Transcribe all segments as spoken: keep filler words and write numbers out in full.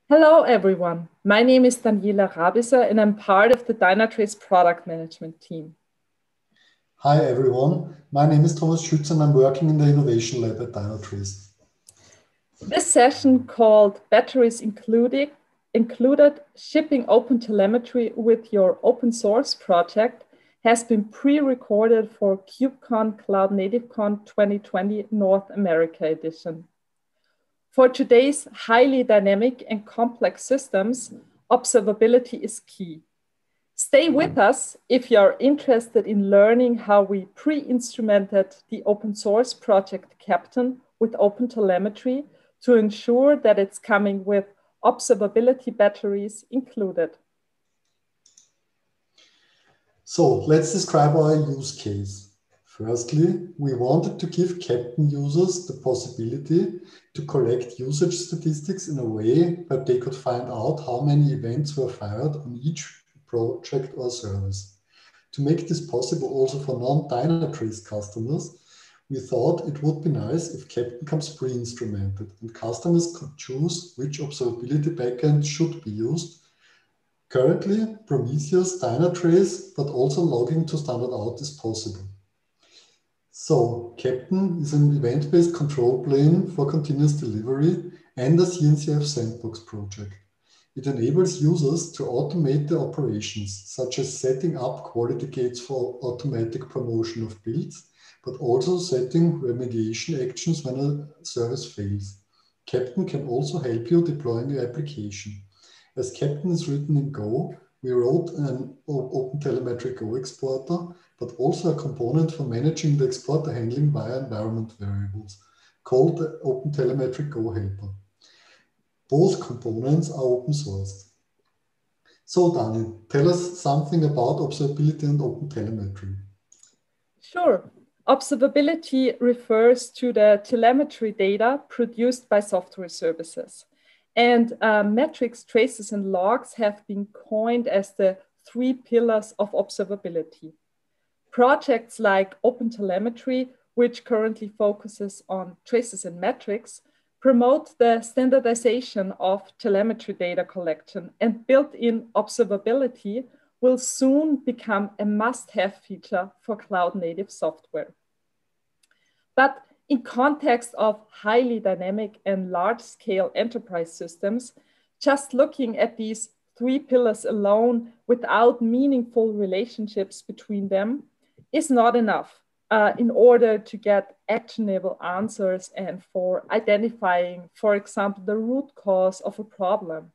Hello, everyone. My name is Daniela Rabiser, and I'm part of the Dynatrace product management team. Hi, everyone. My name is Thomas Schütz, and I'm working in the Innovation Lab at Dynatrace. This session, called Batteries Included, included Shipping Open Telemetry with Your Open Source Project, has been pre-recorded for KubeCon Cloud NativeCon twenty twenty North America edition. For today's highly dynamic and complex systems, observability is key. Stay with us if you're interested in learning how we pre-instrumented the open source project Captain with OpenTelemetry to ensure that it's coming with observability batteries included. So let's describe our use case. Firstly, we wanted to give Captain users the possibility to collect usage statistics in a way that they could find out how many events were fired on each project or service. To make this possible also for non-Dynatrace customers, we thought it would be nice if Captain comes pre-instrumented and customers could choose which observability backend should be used. Currently, Prometheus, Dynatrace, but also logging to Standard Out is possible. So, Captain is an event-based control plane for continuous delivery and a C N C F sandbox project. It enables users to automate their operations, such as setting up quality gates for automatic promotion of builds, but also setting remediation actions when a service fails. Captain can also help you deploying your application. As Captain is written in Go, we wrote an OpenTelemetry Go exporter, but also a component for managing the exporter handling via environment variables, called the OpenTelemetry Go helper. Both components are open sourced. So, Dani, tell us something about observability and OpenTelemetry. Sure. Observability refers to the telemetry data produced by software services. And uh, metrics, traces, and logs have been coined as the three pillars of observability. Projects like OpenTelemetry, which currently focuses on traces and metrics, promote the standardization of telemetry data collection, and built-in observability will soon become a must-have feature for cloud-native software. But in context of highly dynamic and large-scale enterprise systems, just looking at these three pillars alone without meaningful relationships between them is not enough uh, in order to get actionable answers and for identifying, for example, the root cause of a problem.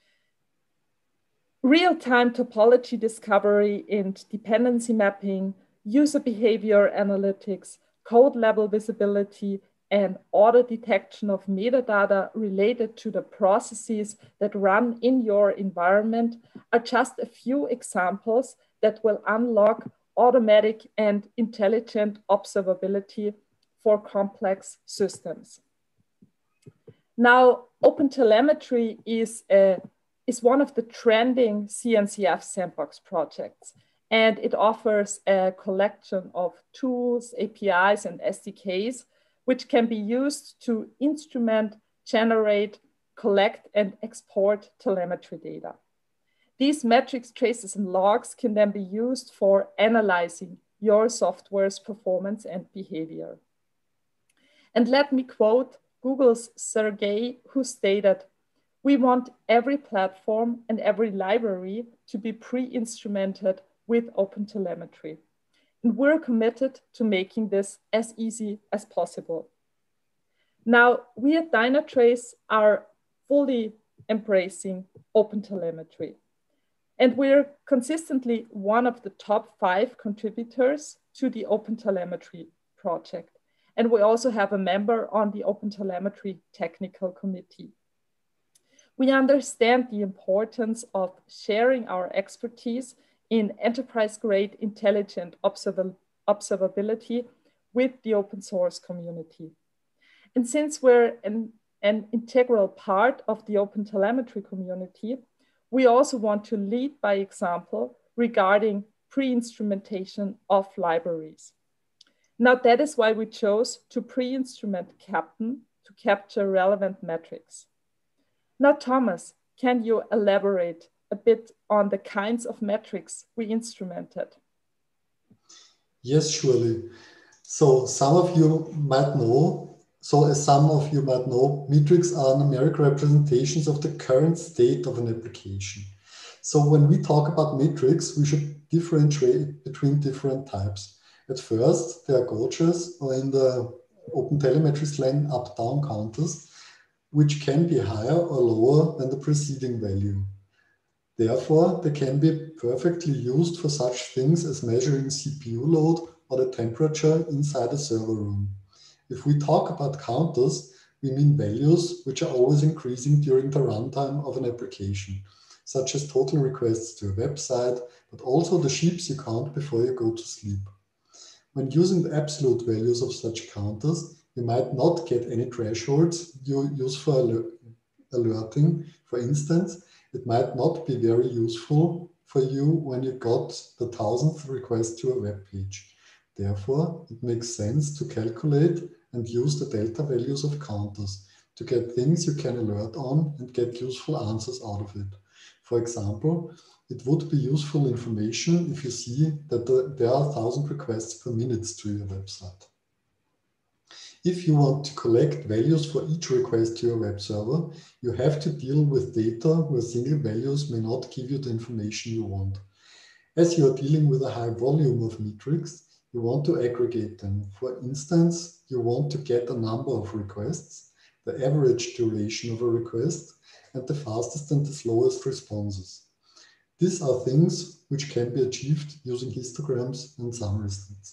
Real-time topology discovery and dependency mapping, user behavior analytics, code level visibility, and auto detection of metadata related to the processes that run in your environment are just a few examples that will unlock automatic and intelligent observability for complex systems. Now, OpenTelemetry is, a, is one of the trending C N C F sandbox projects, and it offers a collection of tools, A P Is, and S D Ks, which can be used to instrument, generate, collect, and export telemetry data. These metrics, traces, and logs can then be used for analyzing your software's performance and behavior. And let me quote Google's Sergey, who stated, "We want every platform and every library to be pre-instrumented with OpenTelemetry. And we're committed to making this as easy as possible." Now, we at Dynatrace are fully embracing OpenTelemetry. And we're consistently one of the top five contributors to the OpenTelemetry project. And we also have a member on the OpenTelemetry technical committee. We understand the importance of sharing our expertise in enterprise-grade intelligent observ observability with the open source community. And since we're an, an integral part of the OpenTelemetry community, we also want to lead by example regarding pre-instrumentation of libraries. Now, that is why we chose to pre-instrument Captain to capture relevant metrics. Now, Thomas, can you elaborate a bit on the kinds of metrics we instrumented? Yes, surely. So some of you might know, so as some of you might know, metrics are numeric representations of the current state of an application. So when we talk about metrics, we should differentiate between different types. At first, they are gauges, or in the OpenTelemetry slang, up-down counters, which can be higher or lower than the preceding value. Therefore, they can be perfectly used for such things as measuring C P U load or the temperature inside a server room. If we talk about counters, we mean values which are always increasing during the runtime of an application, such as total requests to a website, but also the sheeps you count before you go to sleep. When using the absolute values of such counters, you might not get any thresholds you use for aler alerting. For instance, it might not be very useful for you when you got the thousandth request to a web page. Therefore, it makes sense to calculate and use the delta values of counters to get things you can alert on and get useful answers out of it. For example, it would be useful information if you see that the, there are one thousand requests per minute to your website. If you want to collect values for each request to your web server, you have to deal with data where single values may not give you the information you want. As you are dealing with a high volume of metrics, you want to aggregate them. For instance, you want to get a number of requests, the average duration of a request, and the fastest and the slowest responses. These are things which can be achieved using histograms and summary stats.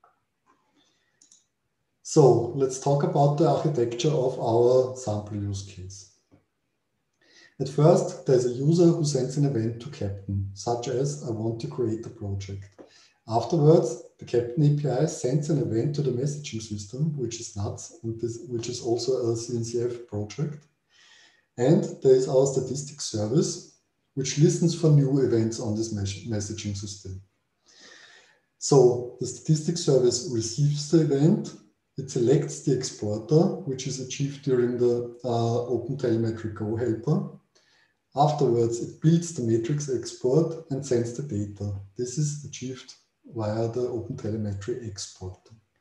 So let's talk about the architecture of our sample use case. At first, there's a user who sends an event to Captain, such as I want to create a project. Afterwards, the Captain A P I sends an event to the messaging system, which is nuts, and this, which is also a C N C F project. And there is our statistics service, which listens for new events on this mes messaging system. So the statistics service receives the event. It selects the exporter, which is achieved during the uh, OpenTelemetry Go helper. Afterwards, it builds the matrix export and sends the data. This is achieved via the OpenTelemetry export.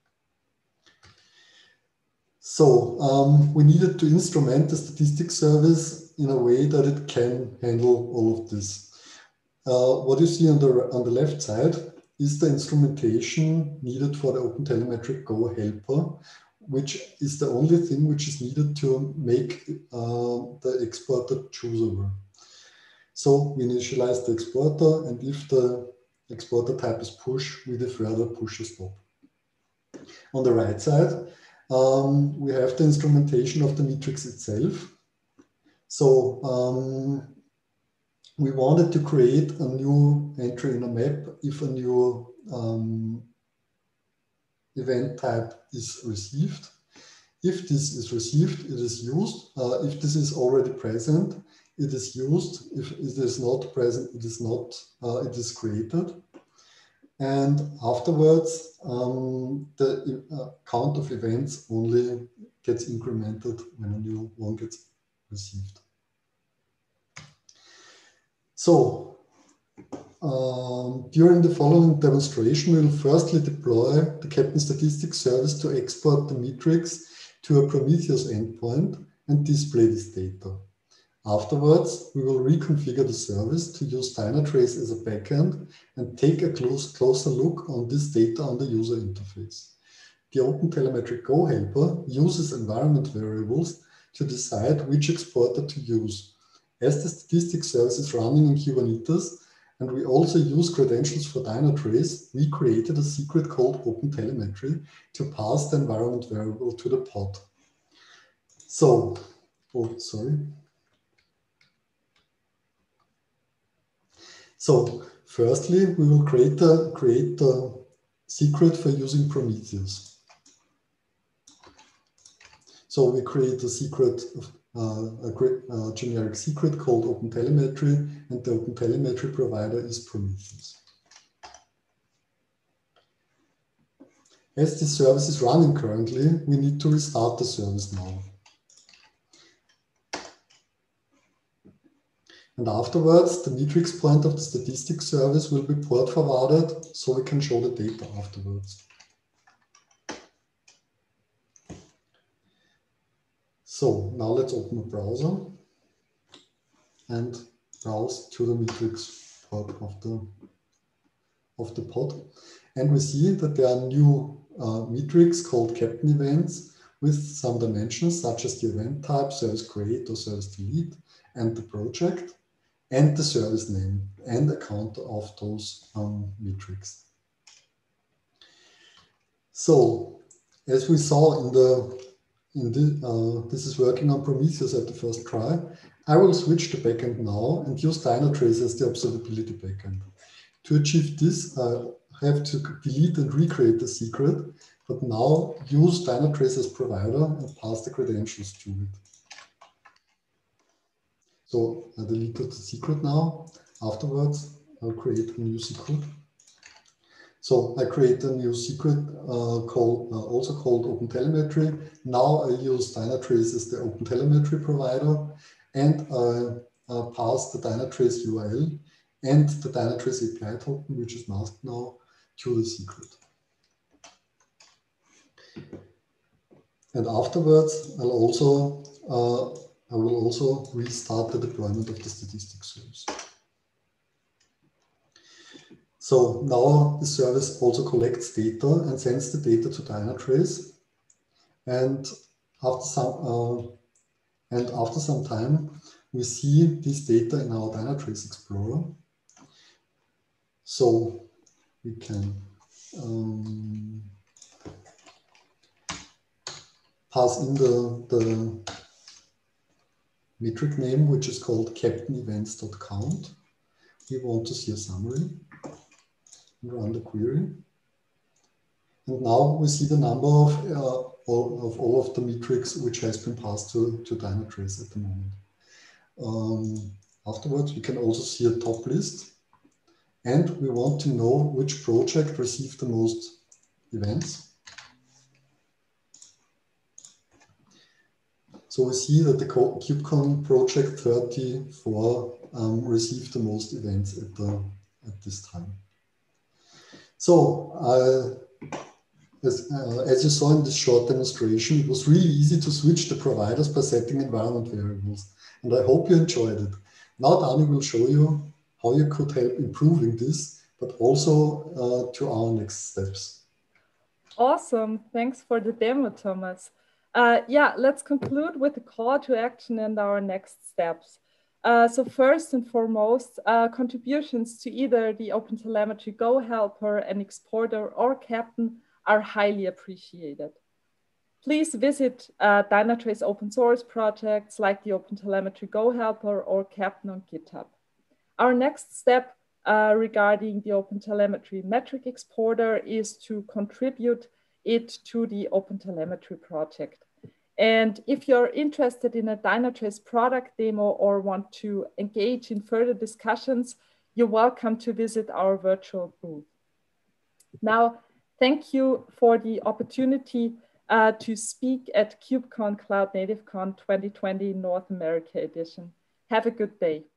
So um, we needed to instrument the statistics service in a way that it can handle all of this. Uh, what you see on the, on the left side is the instrumentation needed for the OpenTelemetry Go helper, which is the only thing which is needed to make uh, the exporter choosable. So we initialize the exporter, and if the exporter type is push, we defer the push or stop. On the right side, um, we have the instrumentation of the matrix itself. So um, we wanted to create a new entry in a map if a new um, event type is received. If this is received, it is used. Uh, if this is already present, it is used. If it is not present, it is not, uh, it is created. And afterwards, um, the uh, count of events only gets incremented when a new one gets received. So, um, during the following demonstration, we will firstly deploy the Captain Statistics service to export the metrics to a Prometheus endpoint and display this data. Afterwards, we will reconfigure the service to use Dynatrace as a backend and take a close, closer look on this data on the user interface. The OpenTelemetry Go helper uses environment variables to decide which exporter to use. As the statistics service is running in Kubernetes, and we also use credentials for Dynatrace, we created a secret called OpenTelemetry to pass the environment variable to the pod. So, oh, sorry. So, firstly, we will create a, create a secret for using Prometheus. So we create a secret, uh, a, a generic secret called OpenTelemetry, and the OpenTelemetry provider is Prometheus. As this service is running currently, we need to restart the service now. And afterwards, the metrics point of the statistics service will be port forwarded so we can show the data afterwards. So now let's open a browser and browse to the metrics part of the, of the pod. And we see that there are new uh, metrics called captain events with some dimensions such as the event type, service create or service delete, and the project, and the service name, and a count of those um, metrics. So, as we saw in the, in the uh, this is working on Prometheus at the first try, I will switch to backend now and use Dynatrace as the observability backend. To achieve this, I have to delete and recreate the secret, but now use Dynatrace as provider and pass the credentials to it. So I deleted the secret now. Afterwards, I'll create a new secret. So I create a new secret uh, called, uh, also called OpenTelemetry. Now I use Dynatrace as the OpenTelemetry provider, and I uh, pass the Dynatrace U R L and the Dynatrace A P I token, which is masked now, to the secret. And afterwards, I'll also uh, I will also restart the deployment of the statistics service. So now the service also collects data and sends the data to Dynatrace. And after some uh, and after some time, we see this data in our Dynatrace Explorer. So we can um, pass in the, the metric name, which is called captain events dot count. We want to see a summary and run the query. And now we see the number of, uh, all, of all of the metrics which has been passed to, to Dynatrace at the moment. Um, afterwards, we can also see a top list. And we want to know which project received the most events. So we see that the KubeCon project thirty-four um, received the most events at, the, at this time. So uh, as, uh, as you saw in this short demonstration, it was really easy to switch the providers by setting environment variables. And I hope you enjoyed it. Now Dani will show you how you could help improving this, but also uh, to our next steps. Awesome. Thanks for the demo, Thomas. Uh, yeah, let's conclude with a call to action and our next steps. Uh, so first and foremost, uh, contributions to either the OpenTelemetry Go helper, an exporter, or captain are highly appreciated. Please visit uh, Dynatrace open source projects like the OpenTelemetry Go helper or captain on GitHub. Our next step uh, regarding the OpenTelemetry metric exporter is to contribute it to the OpenTelemetry project. And if you're interested in a Dynatrace product demo or want to engage in further discussions, you're welcome to visit our virtual booth. Now, thank you for the opportunity uh, to speak at KubeCon Cloud Native Con twenty twenty North America edition. Have a good day.